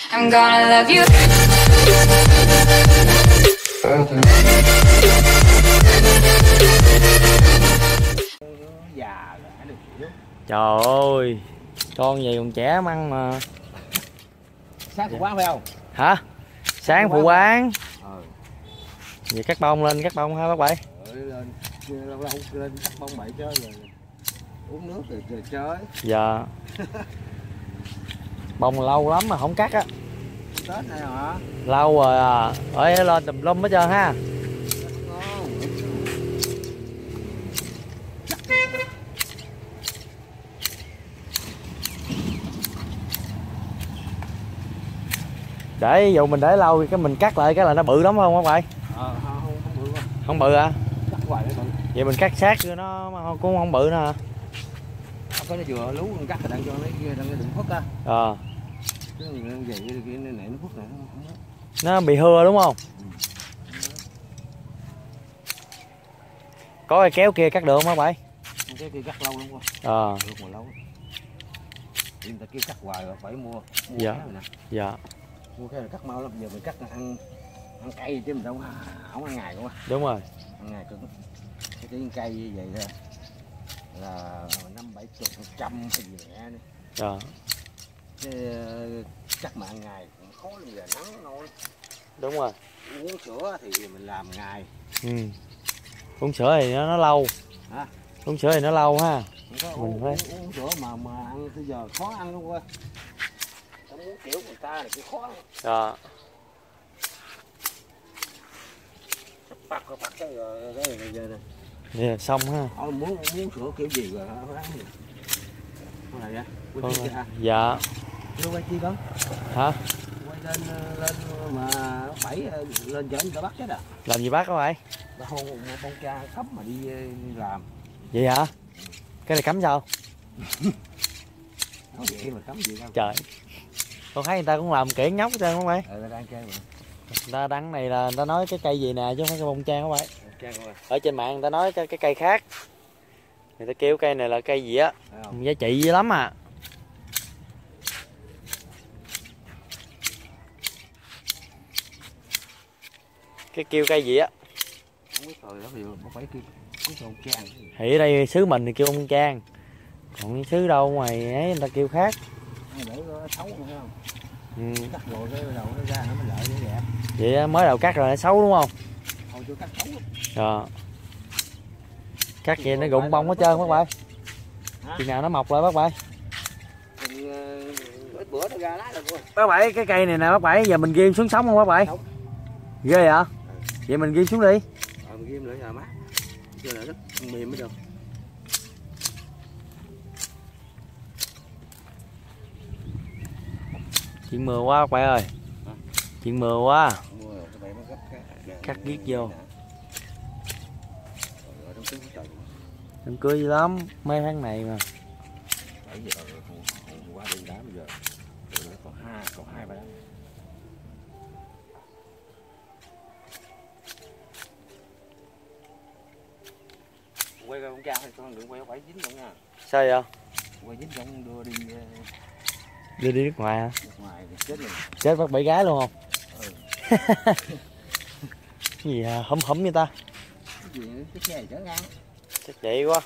I'm gonna love you. Trời ơi, con gì còn trẻ măng mà. Sáng phụ quán phải không? Hả? Sáng phụ quán. Vậy cắt bông lên, cắt bông ha bác Bảy. Lên, lâu lâu lên cắt bông bậy chơi rồi uống nước rồi chơi. Dạ. Bông lâu lắm mà không cắt á. Tết này hả? Lâu rồi à. Ơi lên tùm lum hết trơn ha. Để dù mình để lâu thì cái mình cắt lại cái là nó bự lắm không bác Bảy? Không bự không. Không bự à? Cắt hoài nó bự. Vậy mình cắt sát cho nó cũng không bự nữa hả? Có nó vừa lú cắt rồi đang cho nó kia đang đừng phất á. Chứ vậy kia này nó phất này nó bị hưa đúng không? Có cái kéo kia cắt được không bác Bảy? Cái kia cắt lâu lắm quá. Được mà lâu. Người ta kia cắt hoài rồi phải mua dạ. Cái này nè. Dạ. Mua cái này cắt mau lắm, giờ mình cắt là ăn cây chứ mình đâu không ăn ngày không á. Đúng rồi. Ăn ngày cứng. Cái cây như vậy thôi là 50-70% cái nhẹ nữa. Dạ. Chứ chắc mà ăn ngày cũng khó lắm, giờ nắng nôi. Đúng rồi. Uống sữa thì mình làm ngày. Uống sữa thì nó lâu. Hả? Uống sữa thì nó lâu ha. Mình phải uống sữa mà ăn bây giờ khó ăn luôn quá. Không muốn kiểu người ta là cái khó lắm. Dạ. Bắt cái này giờ này. Vậy là xong ha. Muốn sữa kiểu gì rồi nó ăn gì. Con này á. Dạ. Nó quay chi con? Hả? Quay lên mà bảy lên chở người ta bắt chết à. Làm gì bác các bạn? Nó hôn một con cha cấm mà đi làm. Vậy hả? Cái này cấm sao? Nói vậy mà cấm gì đâu. Trời. Con thấy người ta cũng làm kiển nhóc hết trơn không bạn? Đang chơi mà. Người ta đăng này là người ta nói cái cây gì nè chứ không phải cây bông trang các bạn. Ở trên mạng người ta nói cái cây khác. Người ta kêu cây này là cây gì á. Giá trị dữ lắm à. Cái kêu cây gì á. Không biết rồi đó thì không phải kêu bông trang. Thì ở đây xứ mình thì kêu bông trang. Còn xứ đâu ngoài ấy người ta kêu khác. Để nó xấu không thấy không? Cắt rồi cái đầu nó ra nó mới lợi dễ dẹp. Vậy mới đầu cắt rồi nó xấu đúng không? Hồi chưa cắt xấu lắm. Rồi. Cắt vậy nó rụng bông hết trơn bác Bảy. Khi nào nó mọc lại bác Bảy? Bữa nó ra lá rồi. Bác Bảy cái cây này nè bác Bảy, giờ mình ghim xuống sống không bác Bảy? Ghê vậy? Vậy mình ghim xuống đi. Mình ghim nữa giờ mát. Chưa là rất mềm mới được. Chuyện mưa quá bác Bảy ơi. Chuyện mưa quá. Cắt ghét vô. Đừng cười gì lắm, mấy tháng này mà. Bây giờ qua đi đá bây giờ. Còn hai ba đá. Quay con cha thôi, con đừng quay phải dính đâu nha. Sao vậy? Quay dính trong đưa đi nước ngoài hả? nước ngoài thì chết liền. Chết bắt bẫy gái luôn không? Cái gì hả? Hổm như ta? Cái gì nữa? Cái xe chở ngang. Chắc vậy quá.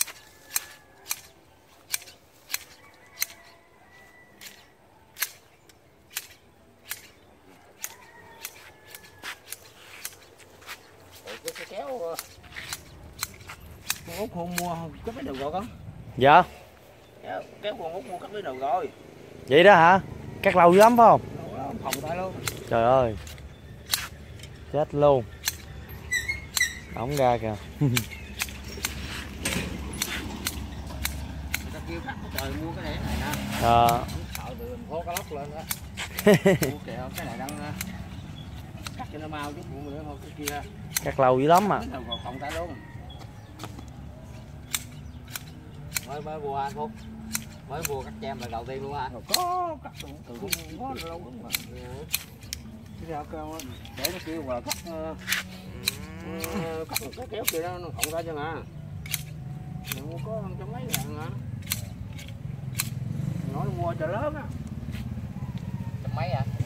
Cái kéo con Út không mua cắt lấy đầu rồi con. Dạ. Kéo con Út mua cắt lấy đầu rồi. Vậy đó hả? Cắt lâu dữ lắm phải không? Phòng tay luôn. Trời ơi. Chết luôn. Ổng ra kìa. Người ta kêu cắt trời mua cái này nè. Sợ từ thành phố cá lóc lên đó. Mua kìa cái này đang cắt cho nó mau chút nữa thôi cái kia. Cắt lâu dữ lắm mà. Phòng tay luôn. Mới mua anh Phúc. Mới mua cắt chem là đầu tiên luôn anh. Có cắt từ cũng có lâu lắm mà. Cái sao kêu để nó kêu là cắt cắt một cái kéo kia đó nó cộng ra cho nè. Mình mua có trăm mấy ngàn hả? Nói mua chợ lớn á. Trăm mấy à?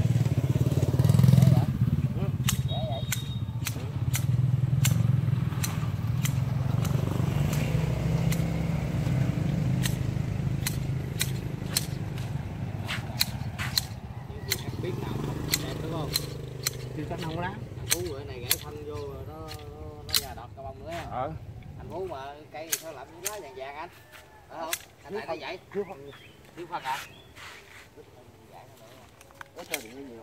kêu cắt không lá. Phú bữa này gãy thân vô rồi nó già đọt cả bông nữa. Anh Phú mà cây sao làm như lá vàng vàng anh? Phải không? Anh tại đây vậy? Thiếu phân à? Có chơi điện nhiều.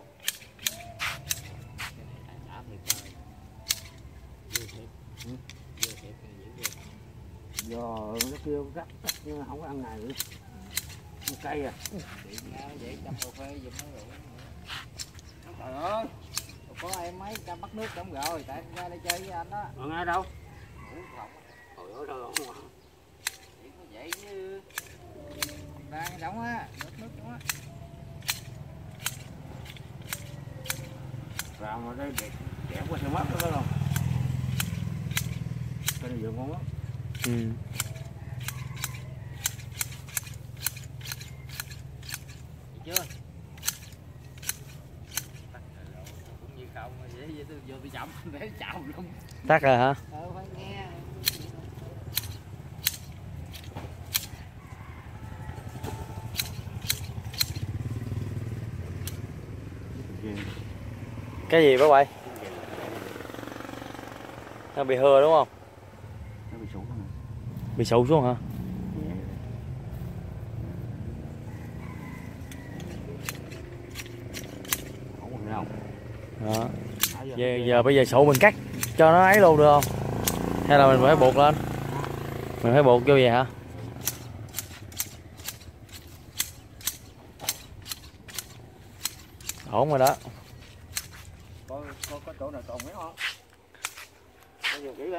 Giờ nó kêu gắt nhưng không có ăn ngày nữa. Cây à. Vậy chăm cà phê giùm nó rồi. Trời ơi. Có em mấy trăm bắt nước đúng rồi, tại em ra đây chơi với anh đó. Còn ai đâu? Ngủ phòng. Trời ơi đâu không à. Chỉ có vậy chứ. Đang đóng á, nước đúng á. Vào mà đây đẹp quá sao mất đó không? Cái này vừa ngon lắm. Ừ. Chưa? Cũng như không, vậy tôi vô tôi chậm để chậm luôn. Tắt rồi hả? Phải nghe. Cái gì bác quay? Nó bị hư đúng không? Nó bị sụt xuống. Bị sụt xuống hả? Không. Đó. Giờ bây giờ sụt mình cắt cho nó ấy luôn được không? Hay là mình phải buộc lên? Mình phải buộc vô vậy hả? Ổn rồi đó. Có chỗ nào còn mấy không? Có nhiều kỹ lên.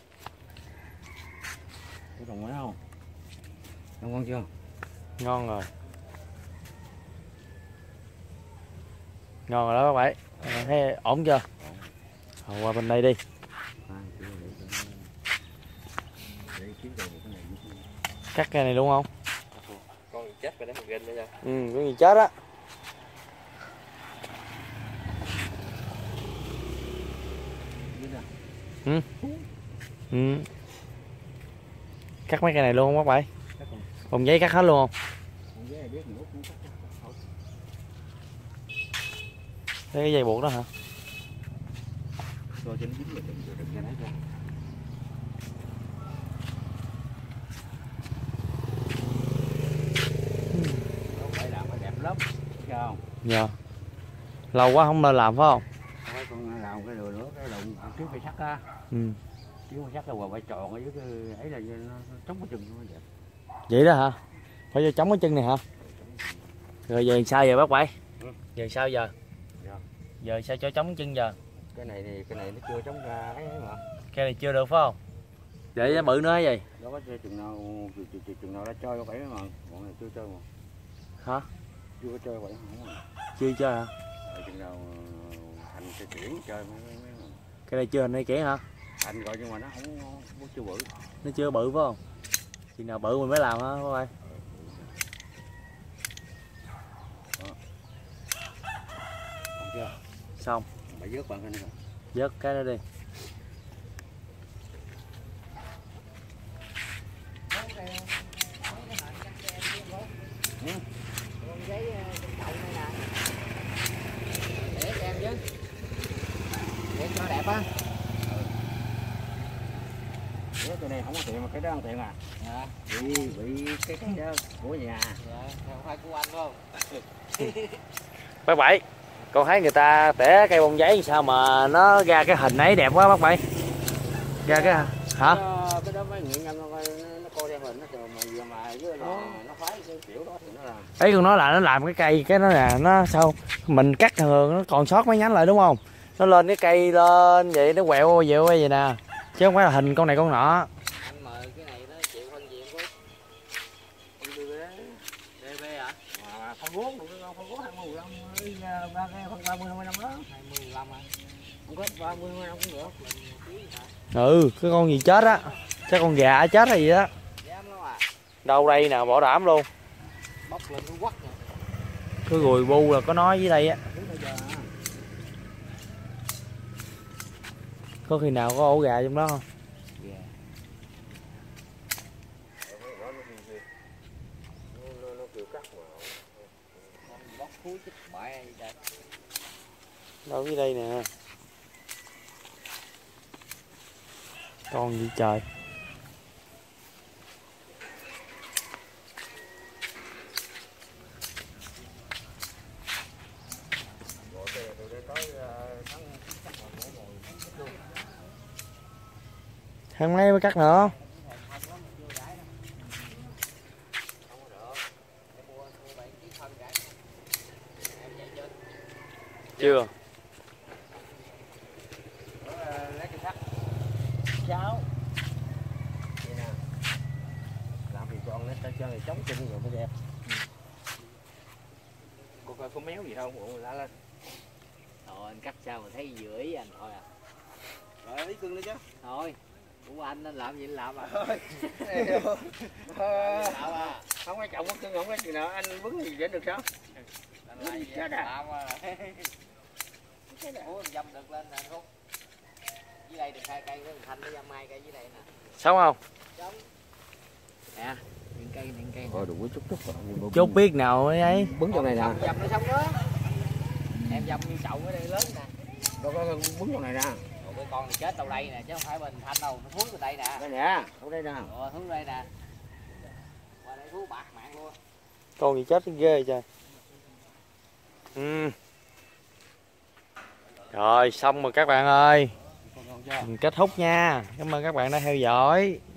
Có còn mấy không? Ngon chưa? Ngon rồi. Ngon rồi đó các bạn. Thấy ổn chưa? Qua bên đây đi. Cắt cái này luôn không? Con gì chết rồi đấy, mình ginh nữa nha. Ừ, có gì chết á. Ừ. Ừ. Cắt mấy cái này luôn không các bạn? Bông giấy cắt hết luôn không? Cái dây buộc đó hả? Rồi cho nó dính rồi đừng ra đấy ra. Phải làm phải đẹp lắm, thấy không? Dạ. Lâu quá không nên làm phải không? Thôi con làm cái đồ nữa, cái đồng trước cây sắt á. Ừ. Chứ cây sắt là phải tròn ở dưới cái ấy là nó chống cái chân nó đẹp. Vậy đó hả? Phải cho chống cái chân này hả? Rồi giờ sao giờ bác bảy? Ừ. Giờ sao giờ? Dạ. Giờ sao cho chống chân giờ? Cái này nó chưa chống ra ấy mà. Cái này chưa được phải không? Để giá bự nữa vậy? Đó có chừng nào đã chơi vậy mà, bọn này chưa chơi mà. Hả? Chưa có chơi vậy không à. Chưa chơi hả? Chừng nào thành sẽ chuyển chơi mấy. Cái này chưa hình hay kỹ hả? Thành rồi nhưng mà nó không chưa bự. Nó chưa bự phải không? Chừng nào bự mình mới làm hả bác bảy? Xong chưa? Xong. Phải vớt bạn cái này rồi. Vớt cái đó đi. Ừ. Giấy đậu này nè. Để cho em chứ. Để cho đẹp á. Cái này không có tiền mà cái đó ăn tiền à? Dạ. Bị cái đó của nhà. Dạ, không phải của anh đúng không? Bác Bảy, con thấy người ta tẻ cây bông giấy sao mà nó ra cái hình ấy đẹp quá bác Bảy. Ra cái hả? Cái đó mấy nghệ nhân nó coi theo hình nó mà với nó phái cái kiểu đó thì nó làm. Ấy con nói là nó làm cái cây cái nó nè, nó sao mình cắt thường nó còn sót mấy nhánh lại đúng không? Nó lên cái cây lên vậy nó quẹo vậy nè. Chứ không phải là hình con này con nọ. Anh mời cái này nó chịu phân gì không? DB hả? Mà phân vốn được không? Phân vốn 25 phân 30 năm đó. 25 hả? Không có 30 năm cũng được. Ừ, cái con gì chết á. Chắc con gà chết hay gì đó. Đâu đây nè, bỏ đảm luôn. Bóc lên nó quắt rồi. Cái gùi bu là có nói dưới đây á. Có khi nào có ổ gà trong đó không? Đâu dưới đây nè. Con gì trời. Tháng mấy mới cắt nữa. Chưa. Lấy cái sắt cháo vậy nè, làm thì con nó cho người chống chân rồi mới đẹp. Cô coi có méo gì không? Ủa lá lên. Thôi anh cắt sao mà thấy giữa ý anh thôi à. Rồi ý cưng đi chứ. Thôi của anh làm gì anh làm à. Làm à. Không ai trọng cưng không có chuyện nào anh vướng gì để được sao? Anh lại gì chết à. làm à. Ủa anh dâm được lên nè anh Phúc. Dưới đây được 2 cây với Thành nó dâm 2 cây dưới đây nè. Sống không? Giống. Nè, những cây. Rồi đủ chút chút rồi. Chút biết nào ấy. Bứng trong này nè. Dâm nó sống đó. Em dâm như sậu ở đây lớn nè. Đâu có bứng trong này nè. Rồi cái con này chết đâu đây nè chứ không phải mình Thành đâu, nó thuốc ở đây nè. Đây nè, ở đây nè. Thuốc đây nè. Qua đây thuốc bạc mạng luôn. Con gì chết ghê trời. Rồi xong rồi các bạn ơi. Mình kết thúc nha. Cảm ơn các bạn đã theo dõi.